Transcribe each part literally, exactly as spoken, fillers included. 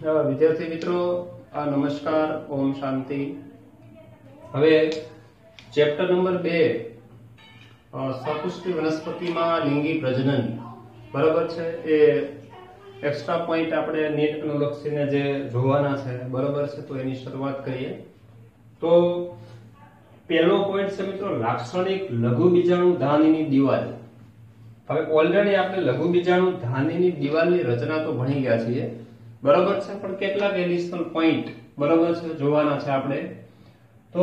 વિદ્યાર્થી મિત્રો નમસ્કાર, ઓમ શાંતિ। હવે ચેપ્ટર નંબર બે સપુષ્ટિ વનસ્પતિમાં લિંગી પ્રજનન બરાબર છે એ એક્સ્ટ્રા પોઈન્ટ આપણે નીટ અનુલક્ષીને જે જોવાના છે બરાબર છે, તો એની શરૂઆત કરીએ। તો પહેલો પોઈન્ટ છે મિત્રો લાક્ષણિક લઘુ બીજાણુ ધાનીની દિવાલ। હવે ઓલરેડી આપણે લઘુ બીજાણુ ધાનીની દિવાલની રચના તો ભણી ગયા છીએ બરાબર છે, પણ કેટલાક એડિશનલ પોઈન્ટ બરાબર છે જોવાના છે આપણે। તો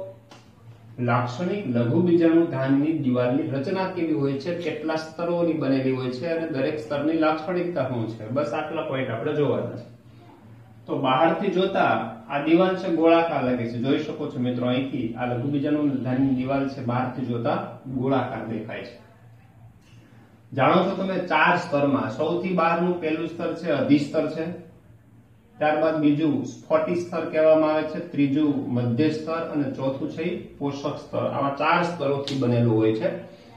લાક્ષણિક લઘુ બીજાણુ ધાનની દિવાલની રચના કેવી હોય છે, કેટલા સ્તરોની બનેલી હોય છે અને દરેક સ્તરની લાક્ષણિકતા શું છે, બસ આટલા પોઈન્ટ આપણે જોવાના છે। તો બહારથી જોતા આ દિવાલ છે ગોળાકાર લાગે છે, જોઈ શકો છો મિત્રો અહીંથી આ લઘુ બીજાણુ ધાનની દિવાલ છે બહારથી જોતા ગોળાકાર દેખાય છે। જાણો છો તમે ચાર સ્તરમાં સૌથી બહારનું પહેલું સ્તર છે અધિસ્તર છે, ત્યારબાદ બીજું સ્ફટિક સ્તર કહેવામાં આવે છે, ત્રીજું મધ્ય સ્તર અને ચોથું છે પોષક સ્તર। આવા ચાર સ્તરોથી બનેલું હોય છે।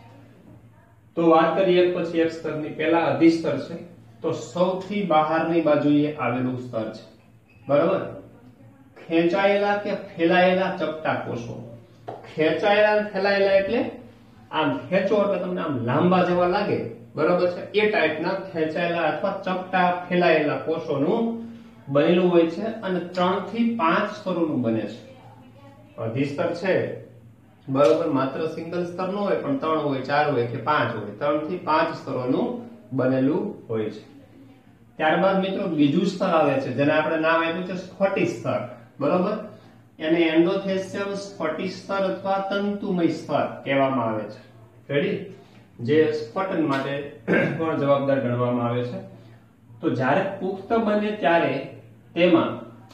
તો વાત કરીએ એક પછી એક સ્તરની। પહેલા અધિસ્તર છે, તો સૌથી બહારની બાજુએ આવેલું સ્તર છે બરાબર। ખેંચાયેલા કે ફેલાયેલા ચપટા કોષો, ખેંચાયેલા ફેલાયેલા એટલે આમ ખેંચો એટલે તમને આમ લાંબા જેવા લાગે બરાબર છે, એ ટાઈપના ખેંચાયેલા અથવા ચપટા ફેલાયેલા કોષોનું બનેલું હોય છે અને ત્રણ થી પાંચ સ્તરોનું બને છે। અધિસ્તર છે બરાબર, માત્ર સિંગલ સ્તર નો હોય પણ ત્રણ હોય, ચાર હોય કે પાંચ હોય, ત્રણ થી પાંચ સ્તરોનું બનેલું હોય છે। ત્યારબાદ મિત્રો બીજું સ્તર આવે છે જેને આપણે નામ આપ્યું છે સ્ફટિક સ્તર બરાબર, એને એન્ડોથેલિયમ સ્ફટિક સ્તર અથવા તંતુમય સ્તર કહેવામાં આવે છે। રેડી, જે સ્ફટન માટે પણ જવાબદાર ગણવામાં આવે છે। તો જ્યારે પુખ્ત બને ત્યારે તેમાં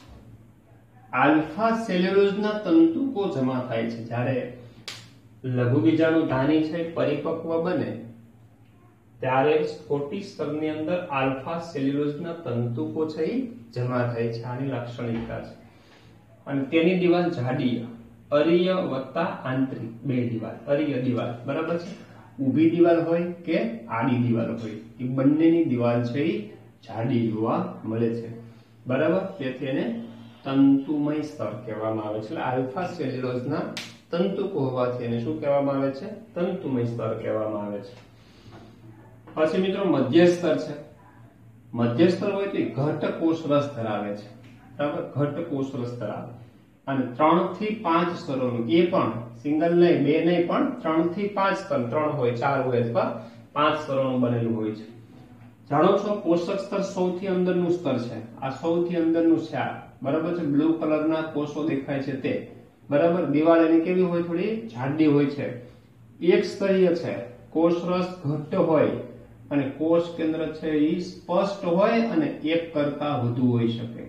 આલ્ફા સેલ્યુલોઝના તંતુકો જમા થાય છે। જ્યારે લઘુ બીજાણુ ધાની છે પરિપક્વ બને ત્યારે સ્ફટિક સ્તરની અંદર આલ્ફા સેલ્યુલોઝના તંતુકો છે એ જમા થાય છે, આની લાક્ષણિકતા છે। અને તેની દિવાલ જાડી અરીય વત્તા આંતરિક બે દિવાલ, અરીય દિવાલ બરાબર છે, ઊભી દિવાલ હોય કે આડી દિવાલ હોય એ બંનેની દિવાલ છે એ જાડી જોવા મળે છે બરાબર, તેથી એને તંતુમય સ્તર કહેવામાં આવે છે। એટલે આલ્ફા સેલ્યુલોઝના તંતુકો હોવાથી એને શું કહેવામાં આવે છે, તંતુમય સ્તર કહેવામાં આવે છે। પછી મિત્રો મધ્ય સ્તર છે, મધ્ય સ્તર હોય તો ઘટ કોષ રસ ધરાવે છે બરાબર, ઘટ કોષ રસ ધરાવે અને ત્રણ થી પાંચ સ્તરોનું, એ પણ સિંગલ નહીં બે નહીં પણ ત્રણ થી પાંચ સ્તર, ત્રણ હોય ચાર હોય અથવા પાંચ સ્તરોનું બનેલું હોય છે। જાણો છો પોષક સ્તર સૌથી અંદરનું સ્તર છે, આ સૌથી અંદરનું છે આ બરાબર છે, બ્લુ કલરના કોષો દેખાય છે તે બરાબર, દિવાલ એની કેવી હોય, થોડી જાડી હોય છે, એક સ્તરીય છે, કોષ રસ ઘટ્ટ હોય અને કોષ કેન્દ્ર છે એ સ્પષ્ટ હોય અને એક કરતા વધુ હોઈ શકે,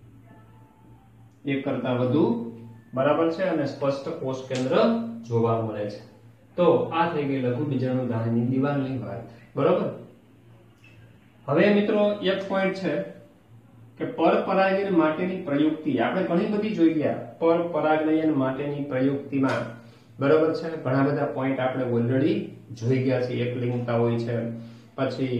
એક કરતા વધુ બરાબર છે, અને સ્પષ્ટ કોષ કેન્દ્ર જોવા મળે છે। તો આ થઈ ગઈ લઘુ બીજાણુ ધાનની દિવાલની વાત બરાબર। હવે મિત્રો એક પોઈન્ટ છે કે પરપરાગનયન માટેની પ્રયુક્તિ, આપણે ઘણી બધી જોઈ ગયા પરપરાગનયન માટેની પ્રયુક્તિમાં બરાબર છે, ઘણા બધા પોઈન્ટ આપણે ઓલરેડી જોઈ ગયા છે। એકલિંગતા હોય છે, પછી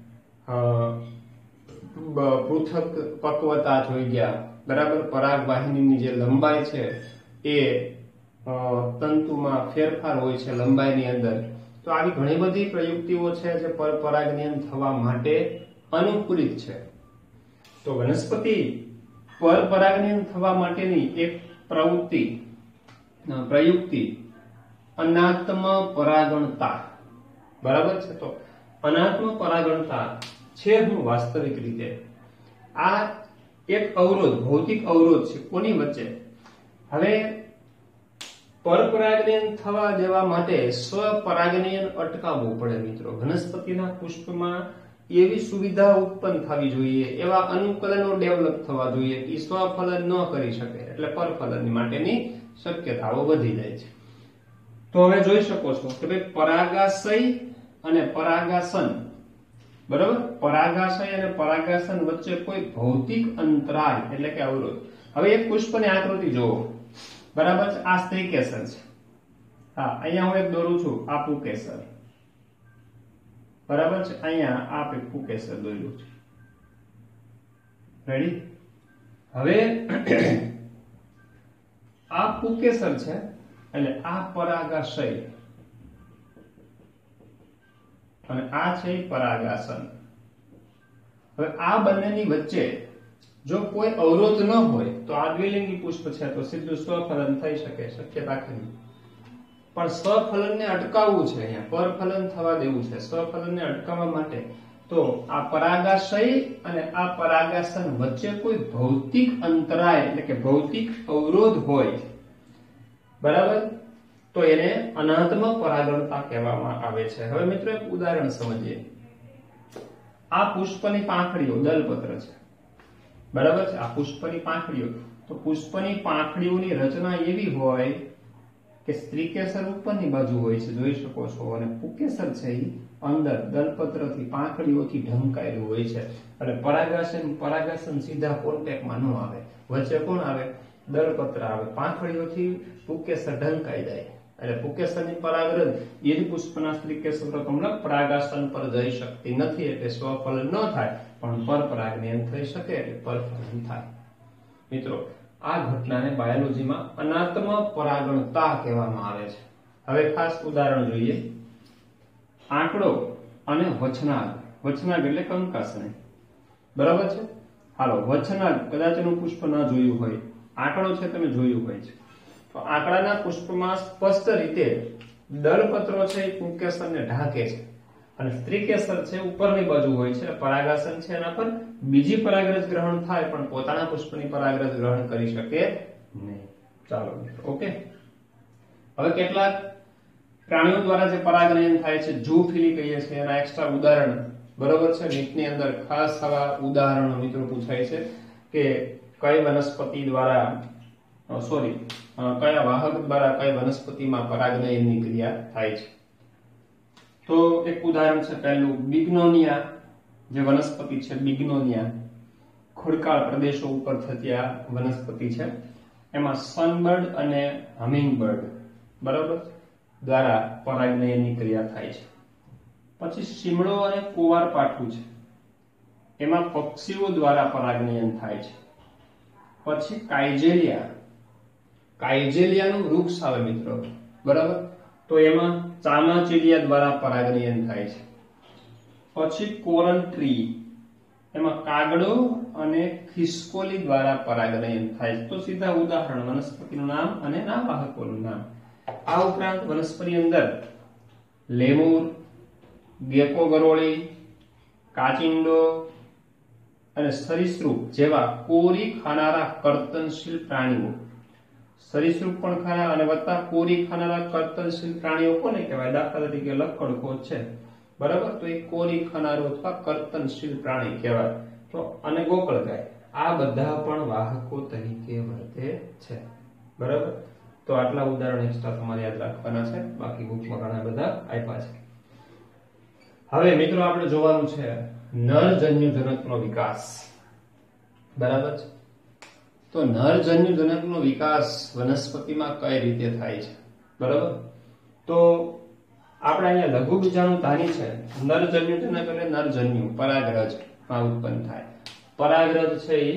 પૃથક પક્વતા જોઈ ગયા બરાબર, પરાગ વાહિનીની જે લંબાઈ છે એ તંતુમાં ફેરફાર હોય છે લંબાઈની અંદર। તો આવી ઘણી બધી પ્રયુક્તિઓ છે જે પરપરાગનયન થવા માટે અનુકૂલિત છે। તો વનસ્પતિ પરપરાગનયન થવા માટેની એક પ્રવૃત્તિ પ્રયુક્તિ અનાત્મ પરાગણતા બરાબર છે। તો અનાત્મ પરાગણતા છે હું વાસ્તવિક રીતે આ એક અવરોધ, ભૌતિક અવરોધ છે કોની વચ્ચે, હવે પરપરાગનયન થવા દેવા માટે સ્વપરાગનયન અટકાવવું પડે મિત્રો। વનસ્પતિના પુષ્પમાં એવી સુવિધા ઉત્પન્ન થવી જોઈએ, એવા અનુકૂલનો ડેવલપ થવા જોઈએ કે સ્વફલન ન કરી શકે, એટલે પરફલન માટેની શક્યતાઓ વધી જાય છે। તો હવે જોઈ શકો છો કે ભાઈ પરાગાશય અને પરાગાસન બરાબર, પરાગાશય અને પરાગાસન વચ્ચે કોઈ ભૌતિક અંતરાલ એટલે કે અવરોધ। હવે એક પુષ્પની આકૃતિ જોવો બરાબર છે, આ સ્ત્રીકેસર છે, હા અહીંયા હું એક દોરું છું આ પુંકેસર બરાબર છે, અહીંયા આ પુંકેસર દોર્યું છે, રેડી। હવે આ પુકેસર છે એટલે આ પરાગાશય અને આ છે પરાગાસન. હવે આ બંનેની વચ્ચે જો કોઈ અવરોધ ન હોય તો આ દ્વિલિંગી પુષ્પ છે તો સીધું સ્વફલન થઈ શકે, શક્યતા ખરી. પણ સ્વફલનને અટકાવવું છે, અહીંયા પરફલન થવા દેવું છે. સ્વફલનને અટકાવવા માટે તો આ પરાગાશય અને આ પરાગાસન વચ્ચે કોઈ ભૌતિક અંતરાય એટલે કે ભૌતિક અવરોધ હોય, બરાબર, તો એને અનાત્મ પરાગણતા કહેવામાં આવે છે. હવે મિત્રો એક ઉદાહરણ સમજીએ. આ પુષ્પની પાંખડીઓ દલપત્ર છે, બરાબર છે. આ પુષ્પની પાંખડીઓ, તો પુષ્પની પાંખડીઓની રચના એવી હોય કે સ્ત્રીકેસર ઉપરની બાજુ હોય છે, જોઈ શકો છો, અને પુકેસર છે એ અંદર દલપત્રથી પાંખડીઓથી ઢંકાયેલું હોય છે. એટલે પરાગાસન પરાગાસન સીધા કોન્ટેક્ટમાં ન આવે, વચ્ચે કોણ આવે? દલપત્ર આવે. પાંખડીઓથી પુકેસર ઢંકાઈ જાય એટલે પુકેસરની પરાગરજ એ જ પુષ્પના સ્ત્રીકેસર કમલક પરાગાસન પર જઈ શકતી નથી, એટલે સ્વફલન ન થાય, પણ પરપરાગનયન થઈ શકે એટલે પરફલન થાય. મિત્રો આ ઘટનાને બાયોલોજીમાં અનાત્મ પરાગણતા કહેવામાં આવે છે. હવે ખાસ ઉદાહરણ જોઈએ. આંકડો અને વચનાગ. વચનાગ એટલે કંકાસને, બરાબર છે. હાલો, વચનાગ કદાચ એનું પુષ્પ ન જોયું હોય, આંકડો છે તમે જોયું હોય છે, તો આંકડાના પુષ્પમાં સ્પષ્ટ રીતે દળપત્રો છે એ પુંકેસરને ઢાંકે છે અને સ્ત્રીકેસર છે ઉપરની બાજુ હોય છે, પરાગાસન છે એના પર બીજી પરાગરજ ગ્રહણ થાય પણ પોતાના પુષ્પની પરાગરજ ગ્રહણ કરી શકે નહીં. ચાલો ઓકે. હવે કેટલાક પ્રાણીઓ દ્વારા જે પરાગનયન થાય છે ઝૂફિલી કહીએ છીએ, એના એક્સ્ટ્રા ઉદાહરણ, બરોબર છે. નીટની અંદર ખાસ આવા ઉદાહરણો મિત્રો પૂછાય છે કે કઈ વનસ્પતિ દ્વારા સોરી કયા વાહક દ્વારા કઈ વનસ્પતિમાં પરાગનયનની ક્રિયા થાય છે. તો એક ઉદાહરણ છે પહેલું બિગ્નોનિયા, જે વનસ્પતિ છે બિગ્નોનિયા, ખુડકાળ પ્રદેશો ઉપર થતી આ વનસ્પતિ છે. એમાં સનબર્ડ અને હમિંગબર્ડ, બરાબર, દ્વારા પરાગનયનની ક્રિયા થાય છે. પછી શીમળો અને કુવારપાઠું છે, એમાં પક્ષીઓ દ્વારા પરાગનયન થાય છે. પછી કાઇજેલિયા, કાઇજેલિયાનું વૃક્ષ આવે મિત્રો, બરાબર, તો એમાં ચામાચીડિયા દ્વારા પરાગનયન થાય છે. પછી કોરલ ટ્રી, એમાં કાગડો અને ખિસકોલી દ્વારા પરાગનયન થાય છે. તો સીધા ઉદાહરણ વનસ્પતિનું નામ અને ના વાહકોનું નામ. આ ઉપરાંત વનસ્પતિ અંદર લેમુર, ગેકો ગરોળી, કાચિંડો અને સરીસૃપ જેવા કોરી ખાનારા કર્તનશીલ પ્રાણીઓ, સરીસૃપ પણ ખાના અને વત્તા કોરી ખાનારા કર્તનશીલ પ્રાણીઓ કોને કહેવાય? દાખલા તરીકે લક્કડખોદ છે, બરાબર, તો એ કોરી ખાનારો અથવા કર્તનશીલ પ્રાણી કહેવાય. તો અને ગોકળગાય, આ બધા પણ વાહકો તરીકે વર્તે છે, બરાબર. તો આટલા ઉદાહરણ એક્સ્ટ્રા તમારે યાદ રાખવાના છે, બાકી બુકમાં ઘણા બધા આપ્યા છે. હવે મિત્રો આપણે જોવાનું છે નરજન્યુજનકનો વિકાસ, બરાબર છે. તો નરજન્યુજનકનો વિકાસ વનસ્પતિમાં કઈ રીતે થાય છે, બરાબર. તો આપણે અહીંયા લઘુ બીજાણુ ધાની છે. નરજન્યુજનક એટલે નરજન્યુ પરાગરજ માં ઉત્પન્ન થાય. પરાગરજ છે એ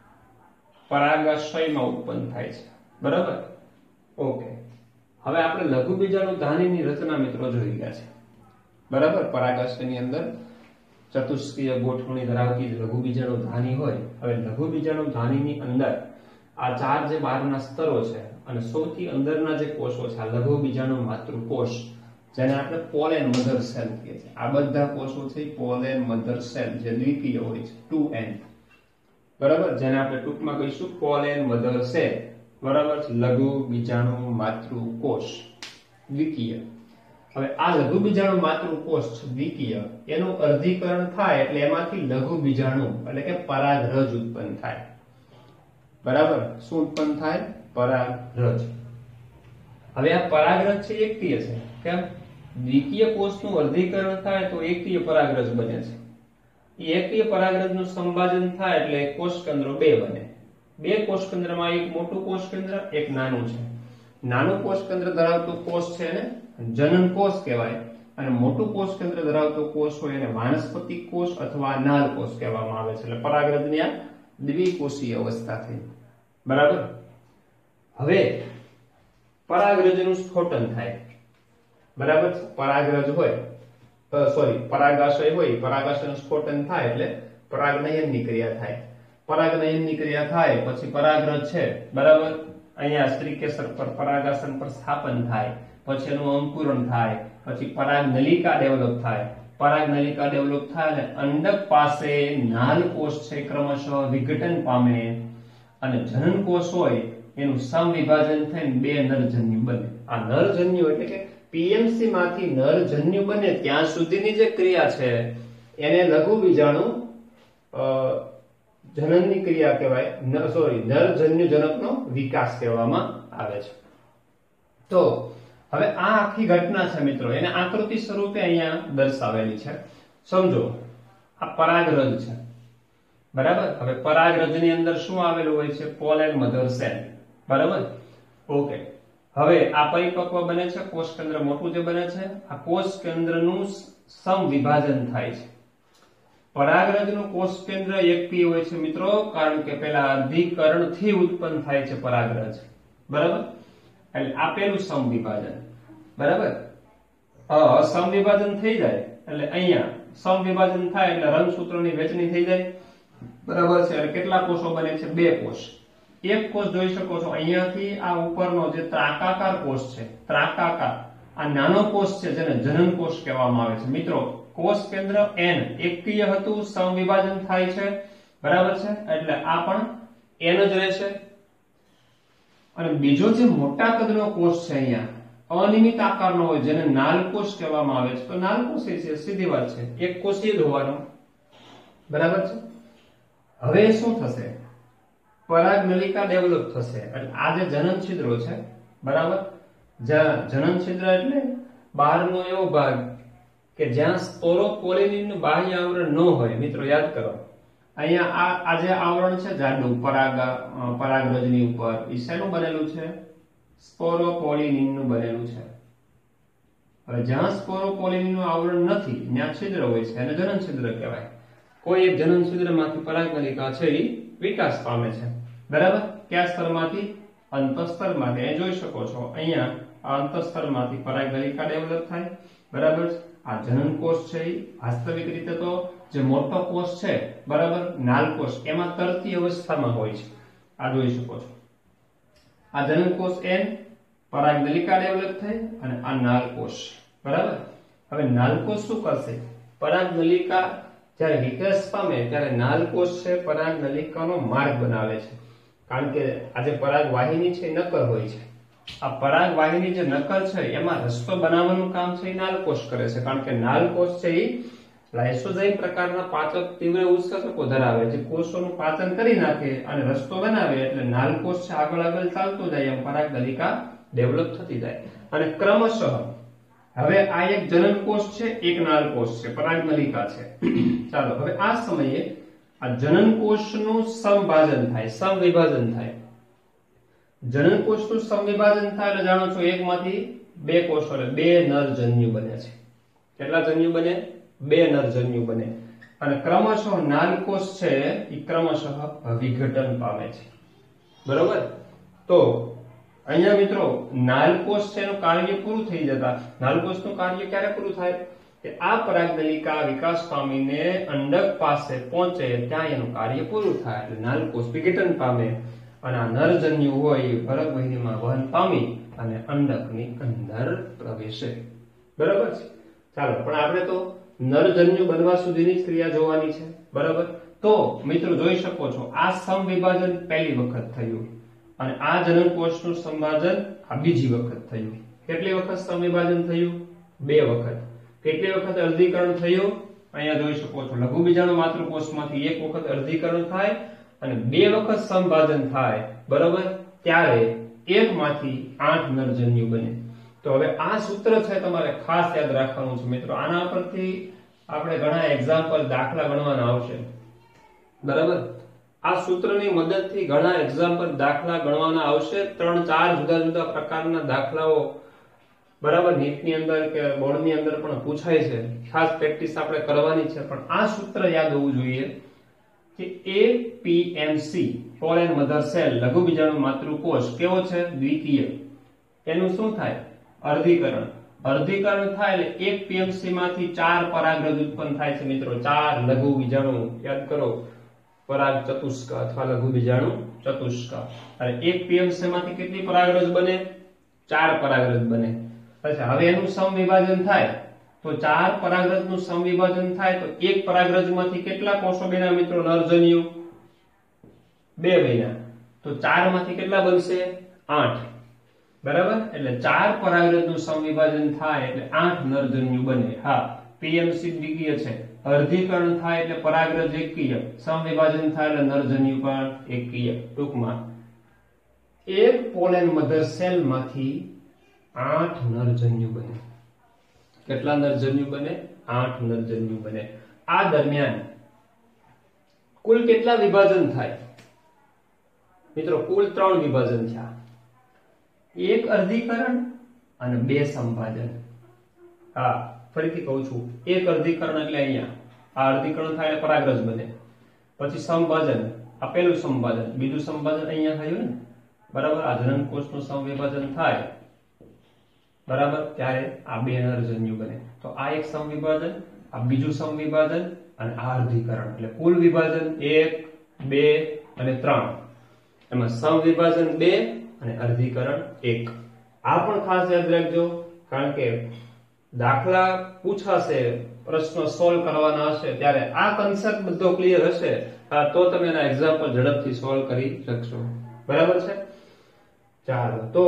પરાગાશયમાં ઉત્પન્ન થાય છે, બરાબર. ઓકે. હવે આપણે લઘુ બીજાણુ ધાનીની રચના મિત્રો જોઈ ગયા છે, બરાબર. પરાગાશયની અંદર ચતુષ્કીય ગોઠવણી ધરાવતી લઘુ બીજાણુ ધાની હોય. હવે લઘુ બીજાણુ ધાનીની અંદર આ ચાર જે બહારના સ્તરો છે અને સૌથી અંદરના જે કોષો છે, આ લઘુ બીજાણુ માતૃકોષ, જેને આપણે પોલેન મધર સેલ કહીએ છીએ. આ બધા કોષો છે પોલેન મધર સેલ, જે દ્વિકીય હોય છે, ટુ એન, બરાબર, જેને આપણે ટૂંકમાં કહીશું પોલેન મધર સેલ, બરાબર. લઘુ બીજાણુ માતૃકોષ દ્વિકીય. હવે આ લઘુ બીજાણુ માતૃકોષ દ્વિકીય, એનું અર્ધીકરણ થાય એટલે એમાંથી લઘુ બીજાણુ એટલે કે પરાગરજ ઉત્પન્ન થાય, બરાબર. શું ઉત્પન્ન થાય? પરાગરજ. હવે આ પરાગરજ છે એકકીય છે. કેમ? દ્વિકીય કોષનું અર્ધીકરણ થાય તો એકકીય પરાગરજ બને છે. એ એકકીય પરાગરજનું સંભાજન થાય એટલે કોષકેન્દ્રો બે બને. બે કોષકેન્દ્રમાં એક મોટું કોષકેન્દ્ર, એક નાનું છે. નાનું કોષકેન્દ્ર ધરાવતો કોષ છે એને જનન કોષ કહેવાય, અને મોટું કોષકેન્દ્ર ધરાવતો કોષ હોય એને વાનસ્પતિક કોષ અથવા નાલ કોષ કહેવામાં આવે છે. એટલે પરાગરજની આ દ્વિકોષીય અવસ્થા થઈ, બરાબર. હવે પરાગરજનું સ્ફોટન થાય, બરાબર. પરાગરજ હોય સોરી પરાગાશય હોય, પરાગાશયનું સ્ફોટન થાય એટલે પરાગનયનની ક્રિયા થાય. પરાગનયનની ક્રિયા થાય પછી પરાગરજ છે, બરાબર. અહીંયા સ્ત્રીકેસર પર પરાગાસન પર સ્થાપન થાય, પછી એનું અંકુરણ થાય, પછી પરાગનલિકા ડેવલપ થાય. પરાગનલિકા ડેવલપ થાય અને અંડક પાસે નાલકોષ છે ક્રમશઃ વિઘટન પામે અને જનનકોષ હોય એનું સમવિભાજન થઈને બે નરજન્યુ બને. આ નરજન્યુ એટલે કે પીએમસી માંથી નરજન્યુ બને ત્યાં સુધીની જે ક્રિયા છે એને લઘુ બીજાણુ જનનની ક્રિયા કહેવાય, સોરી નરજન્યુ જનકનો વિકાસ કહેવામાં આવે છે. તો હવે આ આખી ઘટના છે મિત્રો, એને આકૃતિ સ્વરૂપે અહીંયા દર્શાવેલી છે. સમજો આ પરાગરજ છે, બરાબર. હવે પરાગરજની અંદર શું આવેલું હોય છે? પોલેન મધર સેલ, બરાબર. ઓકે. હવે આ પરિપક્વ બને છે, કોષ કેન્દ્ર મોટું જે બને છે, આ કોષ કેન્દ્રનું સમવિભાજન થાય છે. પરાગરજનું કોષ કેન્દ્ર એકપી હોય છે મિત્રો, કારણ કે પેલા અધિકરણથી ઉત્પન્ન થાય છે પરાગરજ, બરાબર. એટલે આપેલું સમવિભાજન, બરાબર. સમવિભાજન થઈ જાય એટલે અહીંયા સમવિભાજન થાય એટલે રંગસૂત્રોની વહેંચણી થઈ જાય, બરાબર છે. એટલે કેટલા કોષો બને છે? બે કોષ. એક કોષ જોઈ શકો છો અહીંયાથી આ ઉપરનો જે ત્રાકાકાર કોષ છે, ત્રાકાકાર આ નાનો કોષ છે જેને જનન કોષ કહેવામાં આવે છે મિત્રો. કોષ કેન્દ્ર એન એકકીય હતું, સમવિભાજન થાય છે, બરાબર છે. એટલે આ પણ એન જ રહેશે. અને બીજો જે મોટા કદનો કોષ છે અહીંયા અનિયમિત આકારનો હોય જેને નાલકોષ કહેવામાં આવે છે, તો નાલકોષ છે, સીધી વાત છે, એક કોષીય જ હોવાનો, બરાબર છે. હવે શું થશે? પરાગનલિકા ડેવલપ થશે એટલે આ જે જનન છિદ્રો છે, બરાબર. જનન છિદ્ર એટલે બહારનો એવો ભાગ કે જ્યાં સ્પોરોપોલિનનું બાહ્ય આવરણ ન હોય. મિત્રો યાદ કરો, અહીંયા આ આ જે આવરણ છે જાડું પરાગ પરાગરજની ઉપર, એ શેનું બનેલું છે? સ્પોરોપોલિનનું બનેલું છે. હવે જ્યાં સ્પોરોપોલિનનું આવરણ નથી ત્યાં છિદ્ર હોય છે અને જનન છિદ્ર કહેવાય. કોઈ એક જનન છિદ્રમાંથી પરાગનલિકા છે એ વિકાસ પામે છે, બરાબર. કયા સ્તરમાંથી? અંતઃસ્તરમાંથી. અહીં જોઈ શકો છો અહીંયા આ અંતઃસ્તરમાંથી પરાગનલિકા ડેવલપ થાય, બરાબર. આ જનન કોષ છે એ વાસ્તવિક રીતે તો જે મોટો કોષ છે, બરાબર, નાલકોષ, એમાં તરતી અવસ્થામાં હોય છે. આ જોઈ શકો છો. આ જનન કોષ એન, પરાગનલિકા ડેવલપ થાય અને આ નાલકોષ, બરાબર. હવે નાલકોષ શું કરશે? પરાગનલિકા જ્યારે વિકાસ પામે ત્યારે નાલકોષ છે પરાગનલિકાનો માર્ગ બનાવે છે, કારણ કે આ જે પરાગવાહિની છે એ નક્કર હોય છે. આ પરાગવાહિની જે નક્કર છે એમાં રસ્તો બનાવવાનું કામ છે એ નાલકોષ કરે છે, કારણ કે નાલકોષ છે એ લાઇસોઝાઇમ પ્રકારના પાચક તીવ્ર ઉત્સેચકો ધરાવે છે, કોષોનું પાચન કરી નાખે અને રસ્તો બનાવે. એટલે નાલકોષ છે આગળ આગળ ચાલતો જાય એમ પરાગનલિકા ડેવલપ થતી જાય. અને ક્રમશઃ હવે આ એક જનન કોષ છે, એક નાલકોષ છે, પરાગનલિકા છે. ચાલો હવે આ સમયે આ જનન કોષનું સમભાજન થાય, સમવિભાજન થાય. જનન કોષનું સમવિભાજન થાય એટલે જાણો છો એકમાંથી બે કોષો એટલે બે નરજન્યુ બને છે. કેટલા જન્યુ બને? બે નરજન્યુ બને. અને ક્રમશઃ નાલકોષ છે એ ક્રમશઃ વિઘટન પામે છે, બરોબર. તો અહીંયા મિત્રો નાલકોષ છે એનું કાર્ય પૂરું થઈ જતા, નાલકોષનું કાર્ય ક્યારે પૂરું થાય? કે આ પરાગનલિકા વિકાસ પામીને અંડક પાસે પહોંચે ત્યાં એનું કાર્ય પૂરું થાય એટલે નાલકોષ વિઘટન પામે અને આ નરજન્યુ હોય એ ભરકવાહિનીમાં વહન પામી અને અંડકની અંદર પ્રવેશે, બરાબર છે. ચાલો પણ આપણે તો નરજન્યુ બનવા સુધીની જ ક્રિયા જોવાની છે, બરાબર. તો મિત્રો જોઈ શકો છો આ સમવિભાજન પહેલી વખત થયું અને આ જનન કોષનું સંભાજન આ બીજી વખત થયું. કેટલી વખત સમવિભાજન થયું? બે વખત. કેટલી વખત અર્ધીકરણ થયું? અહીંયા જોઈ શકો છો લઘુ બીજાણુ માતૃકોષમાંથી એક વખત અર્ધીકરણ થાય અને બે વખત સંભાજન થાય, બરાબર. ત્યારે એકમાંથી આઠ નરજન્યુ બને. તો હવે આ સૂત્ર છે તમારે ખાસ યાદ રાખવાનું છે મિત્રો. આના પરથી આપણે ઘણા એક્ઝામ્પલ દાખલા ગણવાના આવશે, બરાબર. આ સૂત્રની મદદથી ઘણા એક્ઝામ્પલ દાખલા ગણવાના આવશે. ત્રણ ચાર જુદા જુદા પ્રકારના દાખલાઓ, બરાબર, નીટની અંદર કે બોર્ડની અંદર પણ પૂછાય છે. ખાસ પ્રેક્ટિસ આપણે કરવાની છે, પણ આ સૂત્ર યાદ હોવું જોઈએ. કે એપીએમસી પોલેન મધર સેલ લઘુબીજાણુ માતૃકોષ કેવો છે? દ્વિકીય. એનું શું થાય? અર્ધીકરણ. અર્ધીકરણ થાય એટલે એક પીએમસી માંથી ચાર પરાગરજ ઉત્પન્ન થાય છે મિત્રો. ચાર લઘુ બીજાણુ યાદ કરો, પરાગ ચતુષ્ક અથવા લઘુ બીજાણુ ચતુષ્ક. અને એક પીએમસી માંથી કેટલી પરાગરજ બને? ચાર પરાગરજ બને. અચ્છા, હવે એનું સમવિભાજન થાય તો ચાર પરાગરજ નું સમવિભાજન થાય તો એક પરાગરજ માંથી કેટલા કોષો બન્યા મિત્રો? નરજન્યુ બે બન્યા. તો ચાર માંથી કેટલા બનશે? આઠ. બરાબર? એટલે ચાર પરાગરજ નું સમવિભાજન થાય એટલે આઠ નરજન્યુ બને. હા, પીએમસી દ્વિકીય છે. અર્ધીકરણ થાય એટલે પરાગરજ એકકીય, સમવિભાજન થાય એટલે નરજન્યુ પણ એકકીય. ટૂંકમાં એક પોલેન મધર સેલ માંથી આઠ નરજન્યુ બને. કેટલા નરજન્યુ બને? આઠ નરજન્યુ બને. આ દરમિયાન કુલ કેટલા વિભાજન થાય મિત્રો? કુલ ત્રણ વિભાજન થયા. એક અર્ધીકરણ અને બે સંભાજન. હા, ફરીથી કહું છું, એક અર્ધીકરણ એટલે અહીંયા આ અર્ધીકરણ થાય એટલે પરાગરજ બને. પછી સંભાજન, આ પહેલું સંભાજન. બીજું સંભાજન અહીંયા થયું ને, બરાબર? આ જનન કોષનું સંવિભાજન થાય બરાબર, ત્યારે આ બે નરજન્યુ બને. તો આ એક સંવિભાજન, આ બીજું સંવિભાજન અને આ અર્ધીકરણ. એટલે કુલ વિભાજન એક, બે અને ત્રણ. એમાં સમવિભાજન બે અને અર્ધીકરણ એક. આ પણ ખાસ યાદ રાખજો, કારણ કે દાખલા પૂછાશે, પ્રશ્નો સોલ્વ કરવાના હશે ત્યારે આ કન્સેપ્ટ બધો ક્લિયર હશે તો તમે એના એક્ઝામ્પલ ઝડપથી સોલ્વ કરી શકશો. બરાબર છે? ચાલો, તો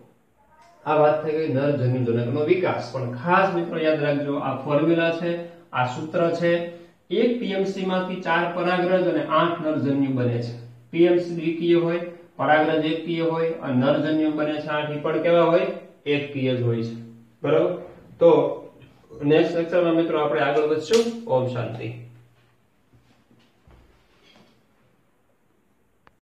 આ વાત થઈ ગઈ નરજન્યુજનકનો વિકાસ. પણ ખાસ મિત્રો યાદ રાખજો, આ ફોર્મ્યુલા છે, આ સૂત્ર છે. એક પીએમસી માંથી ચાર પરાગરજ અને આઠ નરજન્યુ બને છે. પીએમસી દ્વિકીય હોય, પરાગરજ એકકીય હોય અને નરજન્યુ બને છે આઠ. ઈ પણ કેવા હોય? એકકીય જ હોય છે. બરાબર? તો નેક્સ્ટ લેક્ચરમાં મિત્રો આપણે આગળ વધશું. ઓમ શાંતિ.